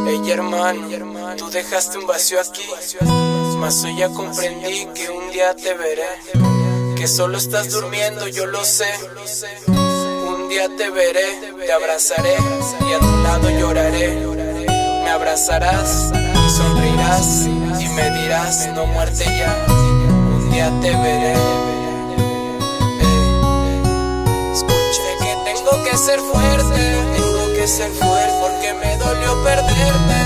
Ey hermano, tú dejaste un vacío aquí, mas hoy ya comprendí que un día te veré. Que solo estás durmiendo, yo lo sé. Un día te veré, te abrazaré y a tu lado lloraré. Me abrazarás, sonreirás y me dirás, no muerte ya, un día te veré. Escuche que tengo que ser fuerte, porque me dolió perderte,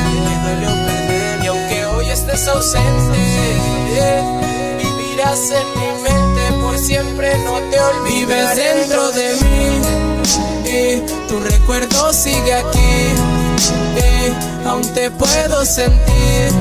y aunque hoy estés ausente, vivirás en mi mente por siempre, no te olvides. Vives dentro de mí y tu recuerdo sigue aquí, aún te puedo sentir,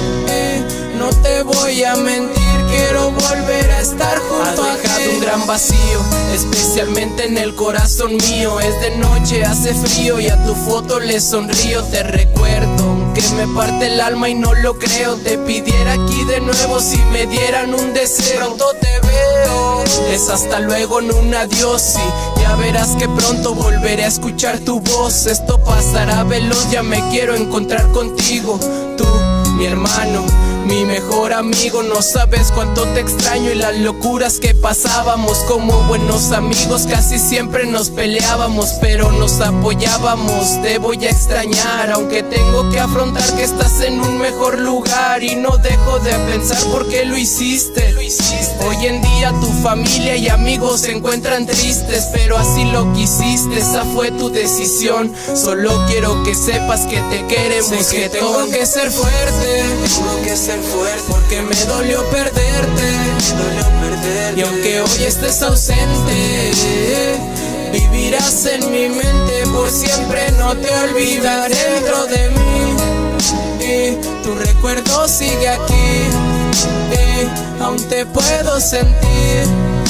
no te voy a mentir, quiero volver a estar junto a ti. Has dejado un gran vacío, especialmente en el corazón mío. Es de noche, hace frío y a tu foto le sonrío. Te recuerdo, aunque me parte el alma y no lo creo. Te pidiera aquí de nuevo si me dieran un deseo. Pronto te veo, es hasta luego, no un adiós. Y ya verás que pronto volveré a escuchar tu voz. Esto pasará veloz, ya me quiero encontrar contigo. Tú, mi hermano, mi mejor amigo, no sabes cuánto te extraño y las locuras que pasábamos. Como buenos amigos casi siempre nos peleábamos, pero nos apoyábamos. Te voy a extrañar, aunque tengo que afrontar que estás en un mejor lugar. Y no dejo de pensar por qué lo hiciste. Hoy en día tu familia y amigos se encuentran tristes, pero así lo quisiste, esa fue tu decisión. Solo quiero que sepas que te queremos. Sé que tengo que ser fuerte, porque me dolió perderte, y aunque hoy estés ausente, vivirás en mi mente por siempre, no te olvidaré. Dentro de mí, tu recuerdo sigue aquí, aún te puedo sentir,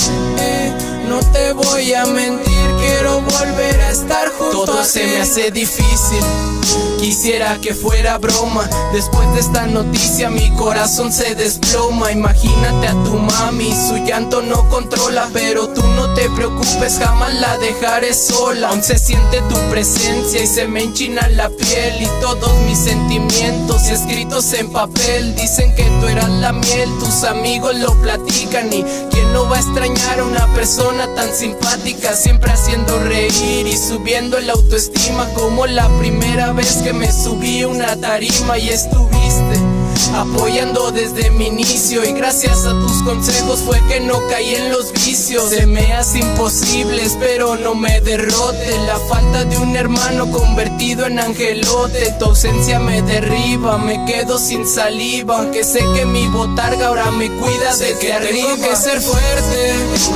no te voy a mentir, quiero volver a estar junto a ti. Todo se me hace difícil, quisiera que fuera broma. Después de esta noticia mi corazón se desploma. Imagínate a tu mami, su llanto no controla, pero tú no te preocupes, jamás la dejaré sola. Aún se siente tu presencia y se me enchina la piel, y todos mis sentimientos escritos en papel. Dicen que tú eras la miel, tus amigos lo platican, y quién no va a extrañar a una persona tan simpática, siempre haciendo reír y subiendo la autoestima. Como la primera vez que me subí a una tarima y estuviste apoyando desde mi inicio, y gracias a tus consejos fue que no caí en los vicios. Se me hace imposible, espero no me derrote la falta de un hermano convertido en angelote. Tu ausencia me derriba, me quedo sin saliva, aunque sé que mi botarga ahora me cuida desde arriba. Tengo que ser fuerte,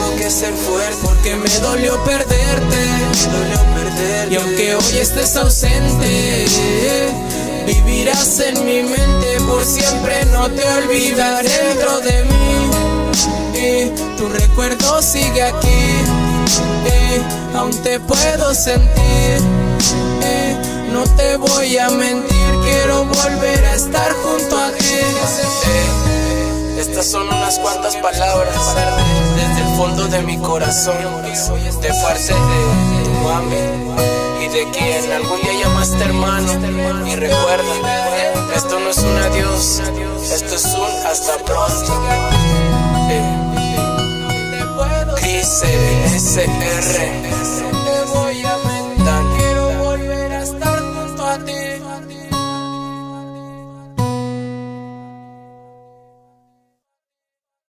porque me dolió perderte, y aunque hoy estés ausente, vivirás en mi mente por siempre, no te olvidaré. Dentro de mí, tu recuerdo sigue aquí, aún te puedo sentir, no te voy a mentir, quiero volver a estar junto a ti. Estas son unas cuantas palabras desde el fondo de mi corazón, de parte de tu mami y de quien algún día llamaste hermano. Y recuerda, esto no es un adiós, esto es un hasta pronto. Chris SR.